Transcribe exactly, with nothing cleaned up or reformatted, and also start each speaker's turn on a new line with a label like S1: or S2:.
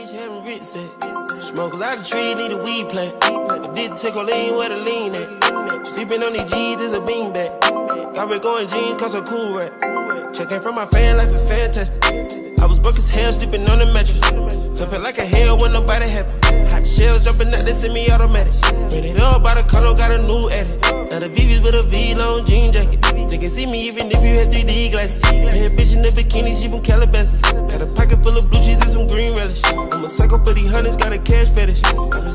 S1: bitch having rich set. Smoke a lot of trees, need a weed plant. I did take a lean where the lean at. Sleeping on these G's is a beanbag. Got red going jeans, cause I'm cool rap. Checking from my fan life is fantastic. I was broke as hell, sleeping on the mattress. So felt like a hell when nobody happy. Hot shells jumping out, they semi-automatic. Ran it up by the condo, got a new edit. Now the V V's with a V-long jean jacket. They can see me even if you had three D glasses. Bad bitch in the bikini, she from Calabasas. Got a pocket full of blue cheese and some green relish. I'm a psycho for these hundreds, got a cash fetish.